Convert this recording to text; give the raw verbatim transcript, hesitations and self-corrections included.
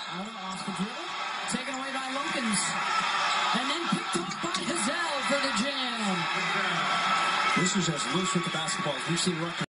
Off the dribble. Taken away by Lumpkins. And then picked off by Hazell for the jam. This was as loose with the basketball as we've seen Rutgers.